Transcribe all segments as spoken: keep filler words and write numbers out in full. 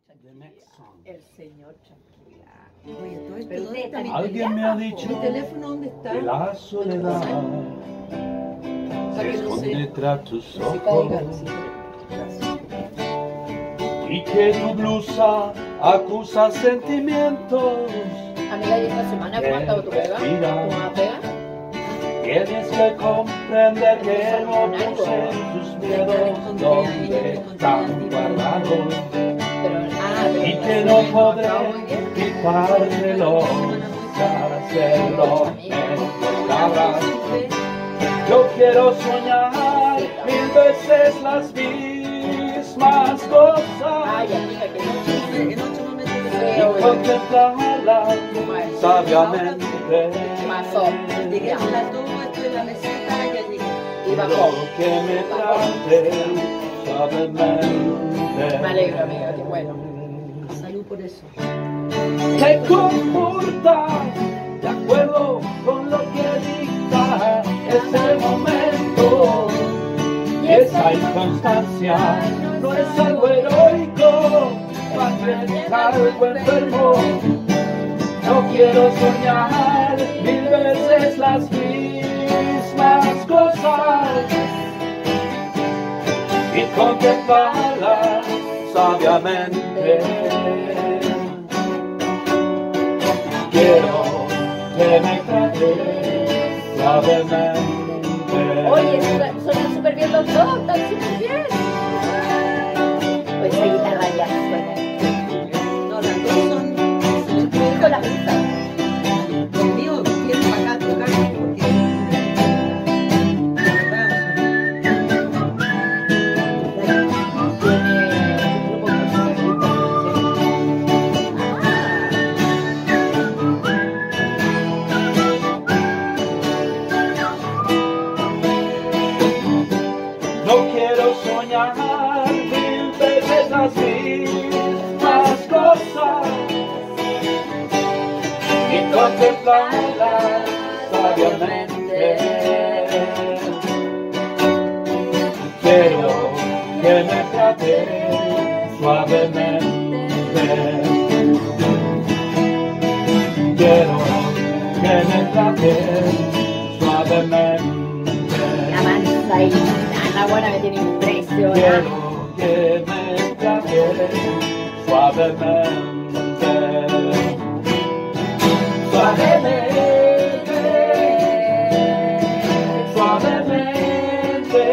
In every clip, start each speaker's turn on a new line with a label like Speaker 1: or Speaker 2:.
Speaker 1: El señor tranquila.
Speaker 2: Oye, todo esto,
Speaker 1: Pero
Speaker 2: ¿dónde
Speaker 1: usted
Speaker 2: está mi
Speaker 3: Alguien me ha
Speaker 2: teléfono?
Speaker 3: dicho
Speaker 2: ¿Mi teléfono dónde está?
Speaker 3: que la soledad se esconde tras tus
Speaker 2: Se
Speaker 3: ojos
Speaker 2: caiga, sí. Gracias.
Speaker 3: y que tu blusa acusa sentimientos.
Speaker 1: Amiga, ¿y esta semana cómo ha estado tu pega? ¿Cómo va a pegar?
Speaker 3: Tienes que comprender que no poseen tus miedos donde están guardados
Speaker 1: Ah, pero
Speaker 3: y que no podré quitártelo para hacerlo en palabras. Yo quiero soñar mil veces las mismas cosas
Speaker 1: Ay, amiga, que no.
Speaker 2: En ocho momentos
Speaker 3: y
Speaker 2: de
Speaker 3: contemplarlas sabiamente.
Speaker 1: Pasó.
Speaker 2: llegué al plató, esto de la meseta, ya llegué.
Speaker 1: Y bajó.
Speaker 3: Que me trate suavemente.
Speaker 1: Me alegro, amiga, qué bueno.
Speaker 2: Salud por eso.
Speaker 3: Te comportas de acuerdo con lo que dicta ese momento y esa inconstancia no es algo heroico, más bien es algo enfermo. No quiero soñar mil veces las mismas cosas y contemplarlas sabiamente. Quiero que me trates suavemente.
Speaker 1: Oye, suenan súper bien los dos, están súper bien. Pues esa guitarra ya suena.
Speaker 2: No, las dos son excelentes.
Speaker 1: Con la pista.
Speaker 2: Conmigo vienen para acá a tocar porque la verdad
Speaker 3: No quiero soñar mil veces las mismas cosas y contemplarlas sabiamente. Quiero que me trates suavemente. Quiero que me trates suavemente.
Speaker 1: La mansa y la buena me tiene impresionada.
Speaker 3: Quiero que me trates suavemente, suavemente, suavemente,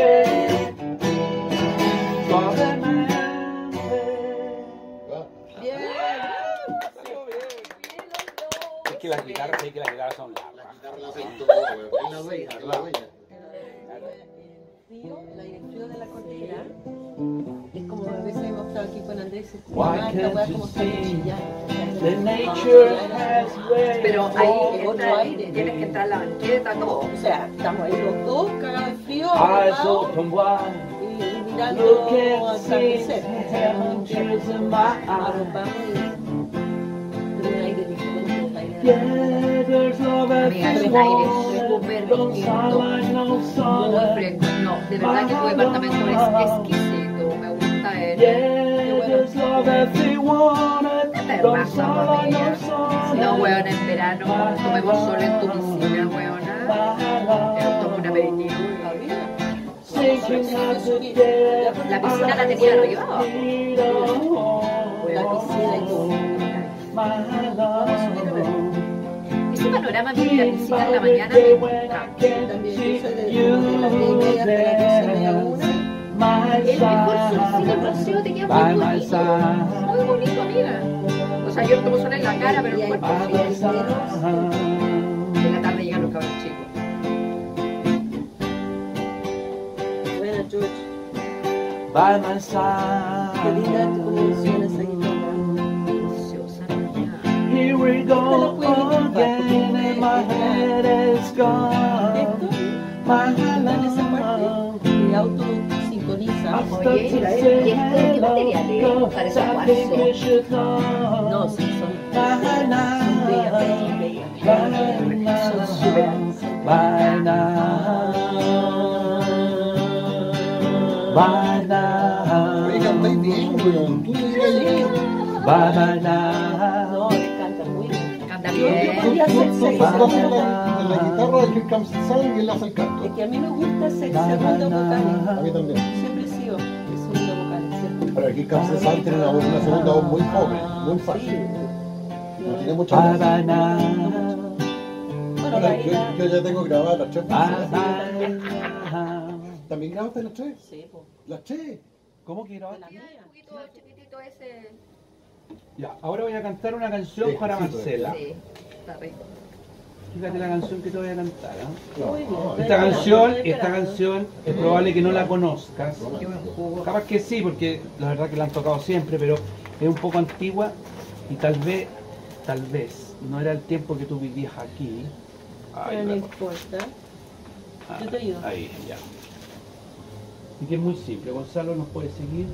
Speaker 3: suavemente.
Speaker 2: bien.
Speaker 4: Es que las guitarras, es que las guitarras son largas.
Speaker 2: La dirección de la cordillera es como a veces hemos estado aquí con Andrés y
Speaker 3: Why
Speaker 2: esta
Speaker 3: can't
Speaker 2: weá
Speaker 3: you
Speaker 2: como está
Speaker 3: see
Speaker 2: chillando.
Speaker 3: the nature has ways?
Speaker 1: Pero ahí
Speaker 2: Otro
Speaker 1: entra-
Speaker 2: aire.
Speaker 1: tienes que entrar a la banqueta, todo.
Speaker 2: O sea, estamos ahí los dos cagados de frío,
Speaker 3: Eyes
Speaker 2: abrazados,
Speaker 3: open wide,
Speaker 2: y, y mirando
Speaker 3: look
Speaker 2: al
Speaker 3: at seas
Speaker 2: atardecer.
Speaker 3: and tears in my
Speaker 2: Arropamos
Speaker 3: eyes.
Speaker 2: y con un aire diferente del aire de la
Speaker 3: Yeah, there's love at
Speaker 1: Amiga,
Speaker 3: this
Speaker 1: el aire
Speaker 3: moment.
Speaker 1: es súper
Speaker 3: Don't
Speaker 1: distinto.
Speaker 3: sound like no
Speaker 1: Muy
Speaker 3: song.
Speaker 1: fresco. No, de verdad que tu departamento es exquisito. Me gusta el.
Speaker 3: Yeah, there's love if they want it.
Speaker 1: Te
Speaker 3: Don't
Speaker 1: pasa,
Speaker 3: sound like
Speaker 1: amiga.
Speaker 3: no song.
Speaker 1: No, weón, en verano tomemos sol en tu piscina, weona. Pero tomo un aperitivo.
Speaker 3: Sinking at the depth,
Speaker 1: La piscina la tenía arriba.
Speaker 2: la piscina y todo.
Speaker 3: my love.
Speaker 1: Ese panorama de la piscina en la mañana me gusta.
Speaker 2: También yo soy de, de las diez y media hasta las doce y media, una.
Speaker 1: El mejor solcito el paseo te queda muy bonito. Muy bonito, amiga. O sea, yo tomo sol en la cara, pero el cuerpo sí. En la tarde llegan los cabros chicos.
Speaker 2: Buena, George.
Speaker 3: By my
Speaker 2: Qué
Speaker 3: side.
Speaker 2: linda cómo suena esa guitarra.
Speaker 1: Preciosa, niña.
Speaker 3: Here we go again, and my head is gone.
Speaker 2: Esto
Speaker 3: My
Speaker 2: está en esa parte
Speaker 3: love.
Speaker 2: de auto sincroniza.
Speaker 1: Oye, ¿y esto qué material es? Parece
Speaker 3: I think you
Speaker 1: cuarzo.
Speaker 3: should know.
Speaker 2: No, sí, son,
Speaker 3: By
Speaker 2: son bellas, bellas, bellas.
Speaker 3: now,
Speaker 1: Son súper.
Speaker 3: by now, by now.
Speaker 5: Oye, cantáis bien, weón. Tú dirías,
Speaker 3: Banana.
Speaker 2: No, él canta muy bien.
Speaker 1: Canta
Speaker 2: Yo- yo
Speaker 1: bien.
Speaker 2: podría hacer seis
Speaker 5: Tocamos
Speaker 2: segundos.
Speaker 5: la, la guitarra de Here Comes the Sun y él hace el
Speaker 2: Es
Speaker 5: canto.
Speaker 2: que a mí me gusta hacer segundos vocales.
Speaker 5: A mí también.
Speaker 2: Siempre he sido de segundo vocal, siempre.
Speaker 5: Pero Here Comes the Sun tiene una, voz- una segunda voz muy pobre, muy fácil. No tiene mucha voz.
Speaker 3: Banana.
Speaker 2: Bueno,
Speaker 5: Ahora,
Speaker 2: María.
Speaker 5: yo, yo ya tengo grabadas las tres versiones.
Speaker 3: Banana.
Speaker 5: ¿También grabaste las tres?
Speaker 2: Sí, pues.
Speaker 5: Las tres.
Speaker 3: ¿Cómo quiero?
Speaker 2: De la mía.
Speaker 1: Un poquito chiquitito ese.
Speaker 3: Ya, ahora voy a cantar una canción
Speaker 5: Sí,
Speaker 3: para
Speaker 5: sí,
Speaker 3: Marcela.
Speaker 1: Sí, está rico.
Speaker 3: Fíjate la canción que te voy a cantar. ¿eh?
Speaker 5: No,
Speaker 2: Muy bien.
Speaker 5: no,
Speaker 3: Esta canción, esta canción es probable que no la conozcas.
Speaker 1: Qué buen jugo.
Speaker 3: Capaz que sí, porque la verdad que la han tocado siempre, pero es un poco antigua y tal vez, tal vez, no era el tiempo que tú vivías aquí. Ay,
Speaker 2: Pero no
Speaker 3: la-
Speaker 2: importa.
Speaker 3: ah,
Speaker 2: yo te ayudo.
Speaker 3: Ahí, ya. Y que es muy simple. Gonzalo nos puede seguir.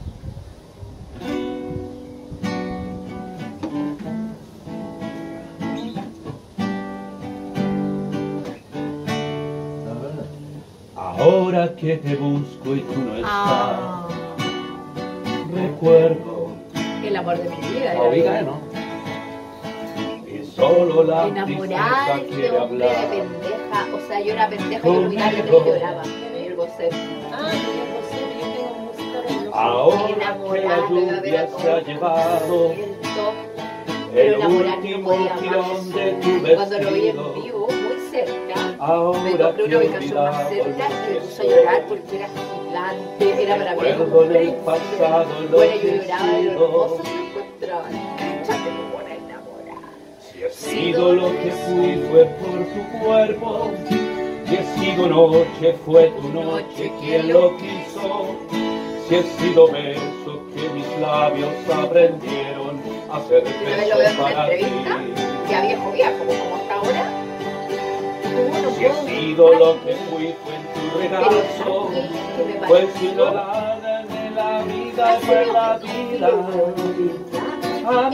Speaker 3: Ahora que te busco y tú no estás,
Speaker 1: Ah,
Speaker 3: recuerdo
Speaker 1: el amor de mi vida.
Speaker 3: a Oiga, ¿no? Y solo la
Speaker 1: Enamorada de
Speaker 3: tristeza
Speaker 1: este
Speaker 3: quiere
Speaker 1: hombre de
Speaker 3: hablar.
Speaker 1: pendeja. O sea, yo era pendeja y yo miraba y yo lloraba. El José.
Speaker 2: Ah, yo no sé, yo tengo música de los
Speaker 3: Ahora que la
Speaker 1: Enamorada, me iba a ver a
Speaker 3: lluvia se ha
Speaker 1: todos.
Speaker 3: llevado
Speaker 1: Pero
Speaker 3: el
Speaker 1: enamorar no
Speaker 3: último
Speaker 1: podía
Speaker 3: tirón de
Speaker 1: más.
Speaker 3: tu
Speaker 1: Cuando lo vi en
Speaker 3: vestido.
Speaker 1: vivo, muy cerca, me
Speaker 3: Ahora
Speaker 1: compré
Speaker 3: que
Speaker 1: una ubicación más
Speaker 3: olvidado
Speaker 1: cerca y me
Speaker 3: lo
Speaker 1: puse a
Speaker 3: que
Speaker 1: llorar
Speaker 3: soy.
Speaker 1: porque era gigante, era para ver
Speaker 3: Recuerdo
Speaker 1: como
Speaker 3: en el
Speaker 1: príncipe.
Speaker 3: pasado lo
Speaker 1: Bueno, yo
Speaker 3: que he
Speaker 1: lloraba de lo
Speaker 3: sido.
Speaker 1: hermoso que me encontraba. Escúchate como una enamorada.
Speaker 3: Si he sido lo que fui fue por tu cuerpo, si he sido noche fue tu noche quien lo quiso, si he sido beso que mis labios aprendieron a hacer
Speaker 1: Una vez lo veo en
Speaker 3: beso
Speaker 1: una
Speaker 3: para ti.
Speaker 1: entrevista, ya viejo viejo, como, como hasta ahora. ¿Cómo no
Speaker 3: Si he
Speaker 1: puedo
Speaker 3: sido lo que
Speaker 1: mostrar?
Speaker 3: fui fue en tu
Speaker 1: Pero
Speaker 3: regazo,
Speaker 1: ¿sabes qué? Que me
Speaker 3: fue
Speaker 1: pareció
Speaker 3: ignorada de la vida
Speaker 1: casi
Speaker 3: fue
Speaker 1: lo
Speaker 3: la
Speaker 1: que
Speaker 3: vida.
Speaker 1: Amiga.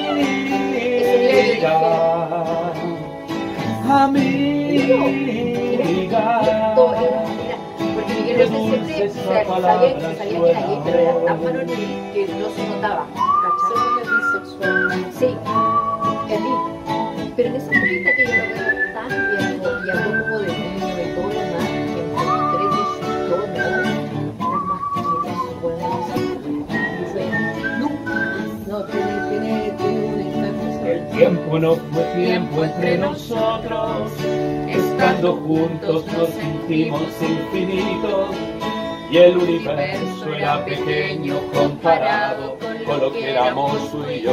Speaker 3: Amiga,
Speaker 1: Porque Miguel Bosé siempre o sea, sabía que se sabía que era gay, pero era tan varonil que no se notaba.
Speaker 2: Según
Speaker 1: ¿Cachai?
Speaker 2: es bisexual.
Speaker 1: Sí, es mí. Pero en esa entrevista que yo lo veo tan viejo y habló como de niño y todo lo demás, que encontré que yo no era más que
Speaker 2: No, tiene, tiene, tiene un encanto.
Speaker 3: el tiempo no fue tiempo entre nosotros, estando juntos nos sentimos infinitos, y el universo era pequeño comparado con lo que éramos tú y yo.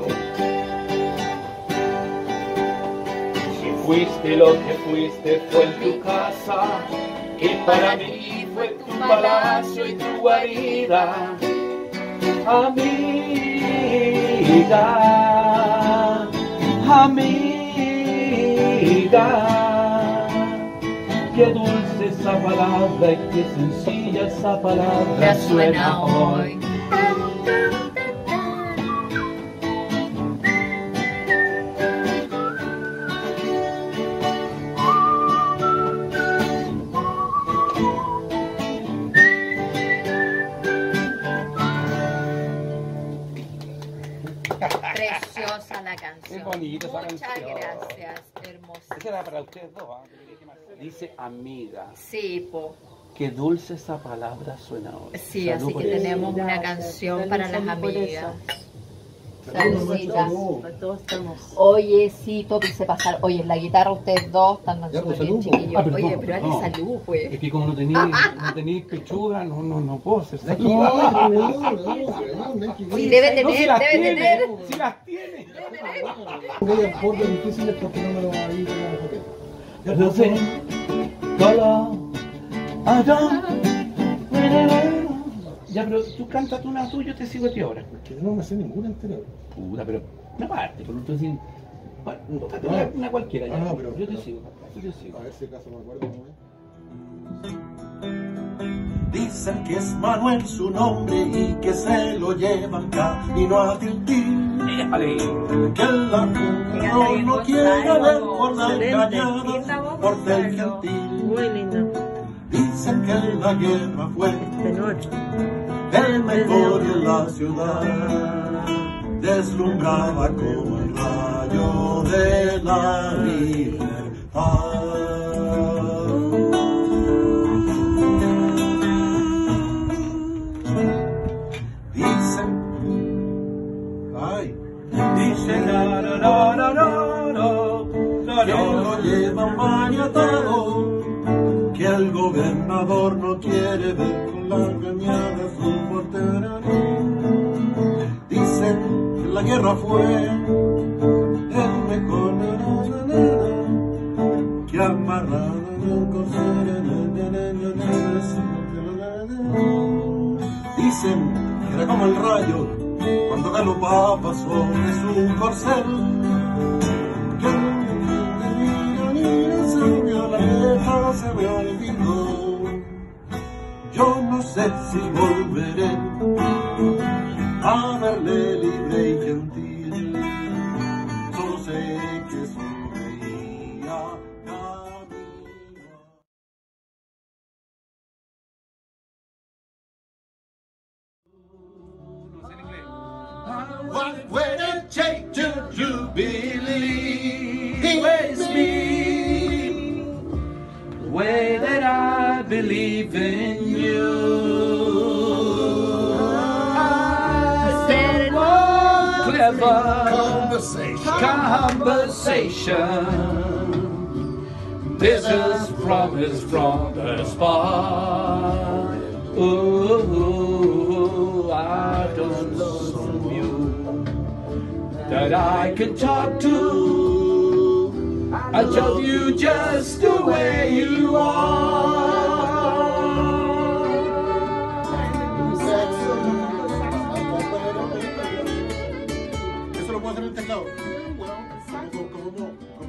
Speaker 3: Si fuiste lo que fuiste fue en tu casa, y para mí fue tu palacio y tu guarida. Amiga, amiga, qué dulce esa palabra y qué sencilla esa palabra suena hoy.
Speaker 1: Preciosa la canción.
Speaker 3: Qué bonita esa
Speaker 1: Muchas
Speaker 3: canción.
Speaker 1: gracias, hermosa.
Speaker 3: Esa era para ustedes dos, ¿ah? Dice amiga,
Speaker 1: Sí, po.
Speaker 3: qué dulce esa palabra suena hoy.
Speaker 1: Sí,
Speaker 3: Salud
Speaker 1: así
Speaker 3: por
Speaker 1: que
Speaker 3: eso.
Speaker 1: tenemos una
Speaker 2: Gracias.
Speaker 1: canción
Speaker 2: Salud,
Speaker 1: para las
Speaker 2: salud por
Speaker 1: amigas.
Speaker 2: eso.
Speaker 1: Saludcitas.
Speaker 5: Salud.
Speaker 2: Todos estamos.
Speaker 1: Oye, sí, Topi se pasaron. Oye, en la guitarra ustedes dos están
Speaker 5: Ya,
Speaker 1: súper
Speaker 5: pues,
Speaker 1: bien,
Speaker 5: salud, po.
Speaker 1: chiquillos.
Speaker 3: Ah, pero
Speaker 1: Oye,
Speaker 3: no,
Speaker 1: pero dale
Speaker 3: no.
Speaker 1: salud, pues.
Speaker 3: Es que como no tenéis no tenéis pechuga, no, no, no puedo hacer salud.
Speaker 5: No, no, no, no, no hay que
Speaker 1: Sí, debe
Speaker 3: No, si
Speaker 1: tener,
Speaker 3: las
Speaker 1: debe
Speaker 3: tiene,
Speaker 1: tener.
Speaker 3: si las tiene.
Speaker 5: Voy a poner difíciles porque no me lo va a ir a joder. Ya,
Speaker 3: No sé. Solo. Ya, pero tú cántate una tuya, yo te sigo a ti ahora.
Speaker 5: Porque no me sé ninguna entera.
Speaker 3: Puta, pero una parte, por último, sin. Bueno, tócate una, una cualquiera ya.
Speaker 5: Ah, no, pero-
Speaker 3: yo te sigo, yo te sigo.
Speaker 5: A ver si acaso me acuerdo cómo es.
Speaker 6: Dicen que es Manuel su nombre y que se lo llevan camino a Tiltil.
Speaker 3: Vale.
Speaker 6: Que el ladrón no quiere ver por la engañada, por ser gentil.
Speaker 2: Muy lindo.
Speaker 6: Dicen que en la guerra fue
Speaker 2: Tenor.
Speaker 6: el mejor en la ciudad. deslumbraba como el rayo de la libertad. Dicen, ay, dicen, la, la, la, la, la, la, que lo llevan maniatado, que el gobernador no quiere ver con la cañada su portera. Dicen que la guerra fue el mejor, na, na, na, na, que amarrar un corcel. Dicen que era como el rayo cuando galopaba sobre su corcel. La letra se me olvidó. Yo no sé si volveré a verle libre y gentil. Solo sé que sonreía camino.
Speaker 7: What would it take to you believe it's me? Way that I believe in you. I said one clever conversation. conversation. This is promise from the spot. Ooh, I don't know you that I can talk to. I love you just the way you are.
Speaker 5: Eso lo puedo hacer en el teclado. Bueno, como, como,